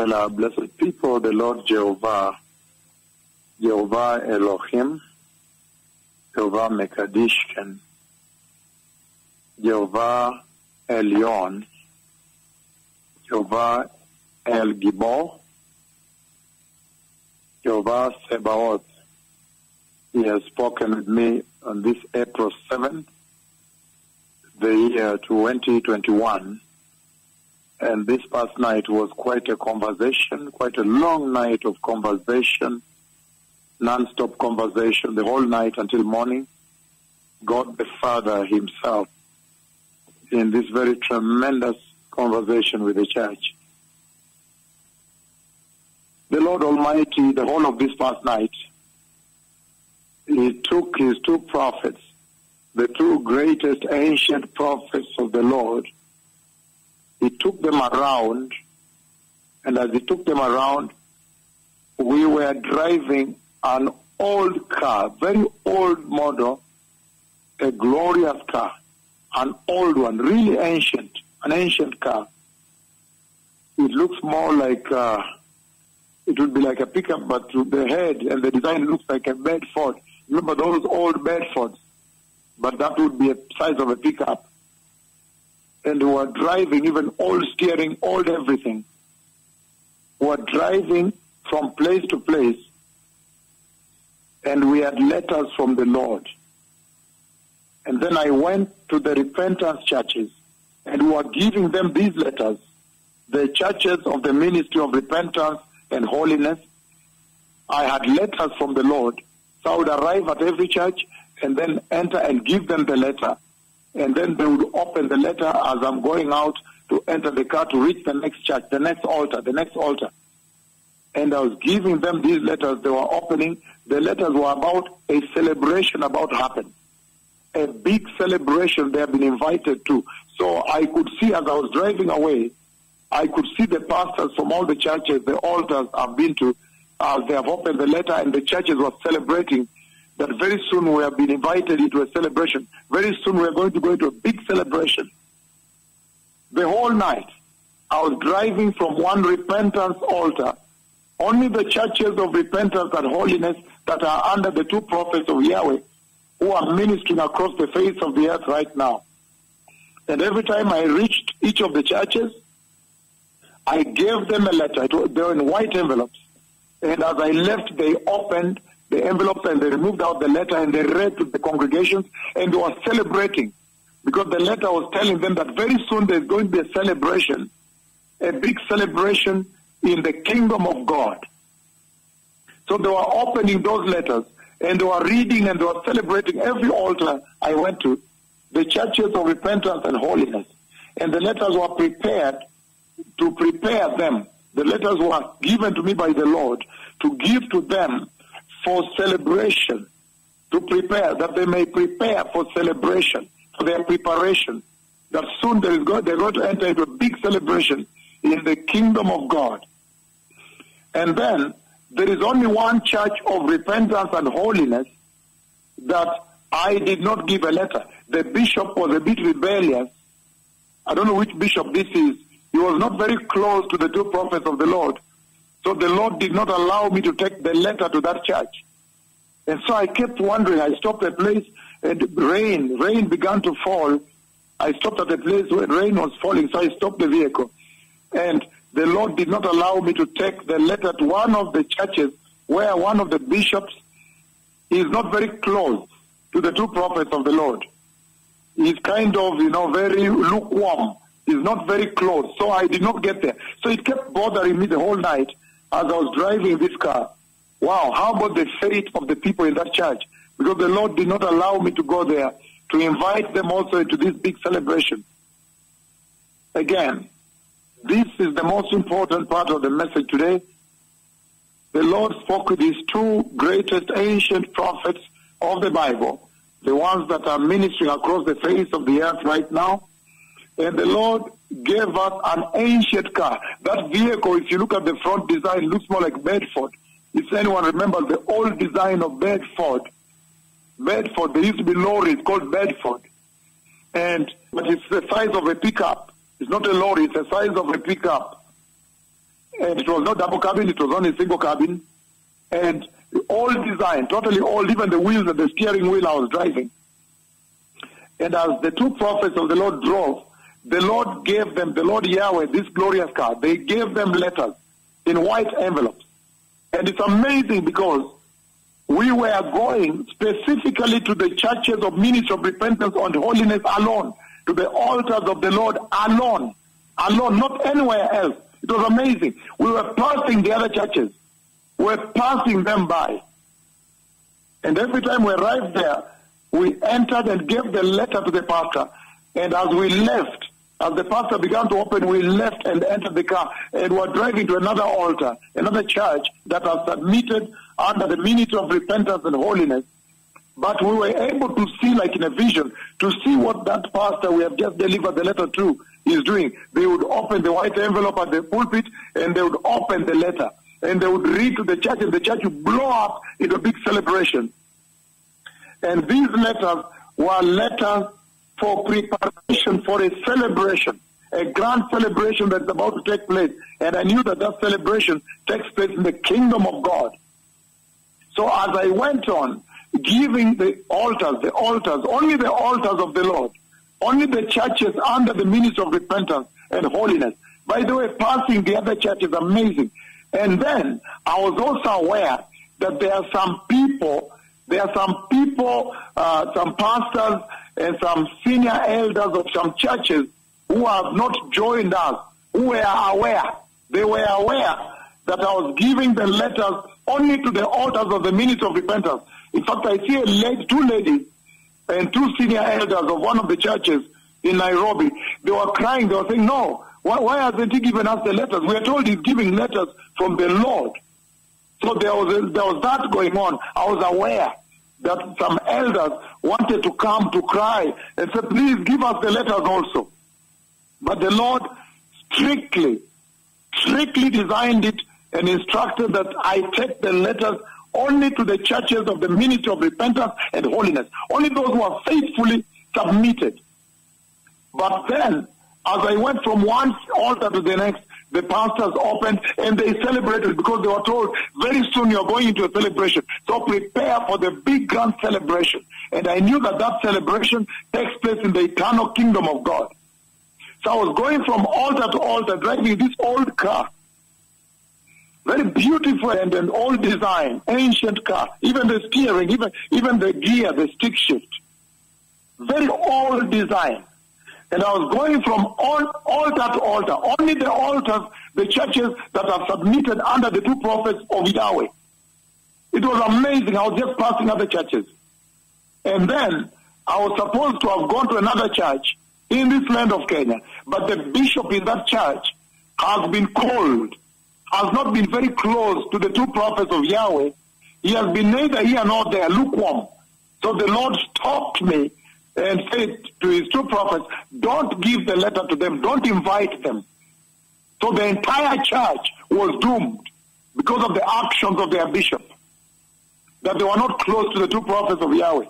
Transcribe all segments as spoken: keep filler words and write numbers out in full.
Well, uh, blessed people, the Lord Jehovah, Jehovah Elohim, Jehovah Mekadishken, Jehovah Elyon, Jehovah El Gibor, Jehovah Sebaoth. He has spoken with me on this April seventh, the year twenty twenty-one. And this past night was quite a conversation, quite a long night of conversation, non-stop conversation, the whole night until morning. God the Father himself in this very tremendous conversation with the church. The Lord Almighty, the whole of this past night, he took his two prophets, the two greatest ancient prophets of the Lord. He took them around, and as he took them around, we were driving an old car, very old model, a glorious car, an old one, really ancient, an ancient car. It looks more like, uh, it would be like a pickup, but the head and the design looks like a Bedford. Remember those old Bedfords? But that would be a size of a pickup. And we were driving, even old steering, old everything. We were driving from place to place, and we had letters from the Lord. And then I went to the repentance churches, and we were giving them these letters, the churches of the ministry of repentance and holiness. I had letters from the Lord, so I would arrive at every church and then enter and give them the letter. And then they would open the letter as I'm going out to enter the car to reach the next church, the next altar, the next altar. And I was giving them these letters they were opening. The letters were about a celebration about to happen, a big celebration they have been invited to. So I could see as I was driving away, I could see the pastors from all the churches, the altars I've been to, as they have opened the letter, and the churches were celebrating that very soon we have been invited into a celebration. Very soon we are going to go into a big celebration. The whole night, I was driving from one repentance altar. Only the churches of repentance and holiness that are under the two prophets of Yahweh who are ministering across the face of the earth right now. And every time I reached each of the churches, I gave them a letter. They were in white envelopes. And as I left, they opened the envelopes and they removed out the letter and they read to the congregations, and they were celebrating because the letter was telling them that very soon there's going to be a celebration, a big celebration in the kingdom of God. So they were opening those letters and they were reading and they were celebrating every altar I went to, the churches of repentance and holiness. And the letters were prepared to prepare them. The letters were given to me by the Lord to give to them for celebration, to prepare, that they may prepare for celebration, for their preparation, that soon there is God, they're going to enter into a big celebration in the kingdom of God. And then there is only one church of repentance and holiness that I did not give a letter. The bishop was a bit rebellious. I don't know which bishop this is. He was not very close to the two prophets of the Lord. So the Lord did not allow me to take the letter to that church. And so I kept wondering. I stopped at a place and rain, rain began to fall. I stopped at a place where rain was falling, so I stopped the vehicle. And the Lord did not allow me to take the letter to one of the churches where one of the bishops is not very close to the two prophets of the Lord. He's kind of, you know, very lukewarm. He's not very close. So I did not get there. So it kept bothering me the whole night as I was driving this car. Wow, how about the fate of the people in that church? Because the Lord did not allow me to go there to invite them also into this big celebration. Again, this is the most important part of the message today. The Lord spoke with his two greatest ancient prophets of the Bible, the ones that are ministering across the face of the earth right now. And the Lord gave us an ancient car. That vehicle, if you look at the front design, looks more like Bedford. If anyone remembers the old design of Bedford, Bedford, there used to be lorries called Bedford. And, but it's the size of a pickup. It's not a lorry, it's the size of a pickup. And it was not double cabin, it was only a single cabin. And old design, totally old, even the wheels and the steering wheel I was driving. And as the two prophets of the Lord drove, the Lord gave them, the Lord Yahweh, this glorious car, they gave them letters in white envelopes. And it's amazing because we were going specifically to the churches of Ministry of Repentance and Holiness alone, to the altars of the Lord alone, alone, not anywhere else. It was amazing. We were passing the other churches. We were passing them by. And every time we arrived there, we entered and gave the letter to the pastor. And as we left, as the pastor began to open, we left and entered the car and were driving to another altar, another church that has submitted under the Ministry of Repentance and Holiness. But we were able to see, like in a vision, to see what that pastor we have just delivered the letter to is doing. They would open the white envelope at the pulpit and they would open the letter. And they would read to the church and the church would blow up into a big celebration. And these letters were letters for preparation for a celebration, a grand celebration that's about to take place. And I knew that that celebration takes place in the kingdom of God. So as I went on, giving the altars, the altars, only the altars of the Lord, only the churches under the Ministry of Repentance and Holiness. By the way, passing the other church is amazing. And then I was also aware that there are some people, there are some people, uh, some pastors and some senior elders of some churches who have not joined us, who were aware. They were aware that I was giving the letters only to the altars of the Ministry of Repentance. In fact, I see a lady, two ladies and two senior elders of one of the churches in Nairobi. They were crying. They were saying, no, why, why hasn't he given us the letters? We are told he's giving letters from the Lord. So there was, a, there was that going on. I was aware that some elders wanted to come to cry and say, please give us the letters also. But the Lord strictly, strictly designed it and instructed that I take the letters only to the churches of the Ministry of Repentance and Holiness. Only those who are faithfully submitted. But then, as I went from one altar to the next, the pastors opened and they celebrated because they were told, very soon you're going into a celebration. So prepare for the big grand celebration. And I knew that that celebration takes place in the eternal kingdom of God. So I was going from altar to altar, driving this old car. Very beautiful and an old design, ancient car. Even the steering, even, even the gear, the stick shift. Very old design. And I was going from all, altar to altar. Only the altars, the churches that are submitted under the two prophets of Yahweh. It was amazing. I was just passing other churches. And then I was supposed to have gone to another church in this land of Kenya. But the bishop in that church has been called, has not been very close to the two prophets of Yahweh. He has been neither here nor there, lukewarm. So the Lord stopped me and said to his two prophets, don't give the letter to them, don't invite them. So the entire church was doomed because of the actions of their bishop, that they were not close to the two prophets of Yahweh.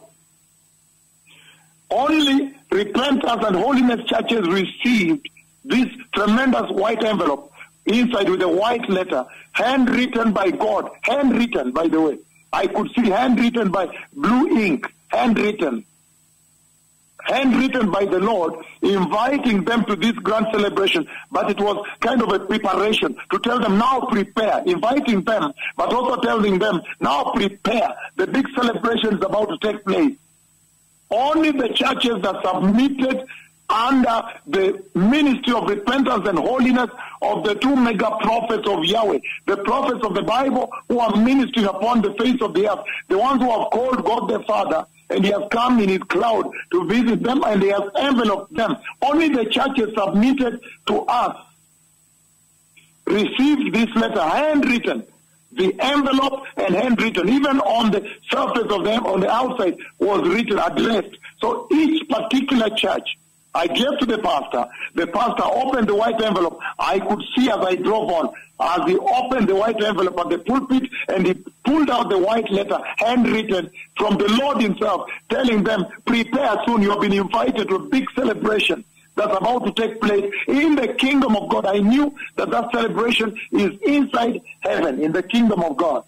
Only repentance and holiness churches received this tremendous white envelope inside with a white letter, handwritten by God, handwritten, by the way. I could see handwritten by blue ink, handwritten. handwritten by the Lord, inviting them to this grand celebration. But it was kind of a preparation to tell them, now prepare, inviting them, but also telling them, now prepare. The big celebration is about to take place. Only the churches that submitted under the Ministry of Repentance and Holiness of the two mega prophets of Yahweh, the prophets of the Bible who are ministering upon the face of the earth, the ones who have called God the Father, and he has come in his cloud to visit them, and he has enveloped them. Only the churches submitted to us received this letter handwritten. The envelope and handwritten, even on the surface of them, on the outside, was written, addressed. So each particular church, I gave to the pastor. The pastor opened the white envelope. I could see as I drove on, as he opened the white envelope at the pulpit, and he pulled out the white letter, handwritten from the Lord himself, telling them, prepare soon, you have been invited to a big celebration. that's about to take place in the kingdom of God. I knew that that celebration is inside heaven, in the kingdom of God.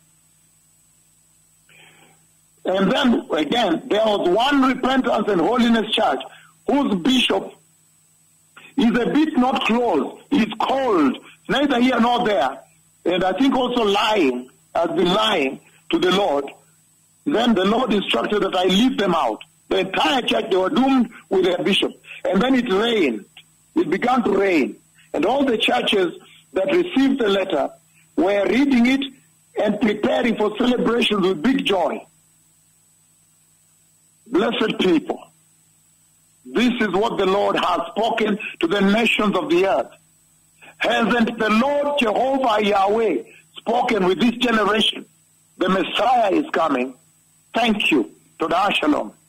And then, again, there was one Repentance and Holiness Church whose bishop is a bit not close. He's cold, neither here nor there. And I think also lying, has been lying to the Lord. Then the Lord instructed that I leave them out. The entire church, they were doomed with their bishop. And then it rained. It began to rain. And all the churches that received the letter were reading it and preparing for celebrations with big joy. Blessed people, this is what the Lord has spoken to the nations of the earth. Hasn't the Lord Jehovah Yahweh spoken with this generation? The Messiah is coming. Thank you. Toda Shalom.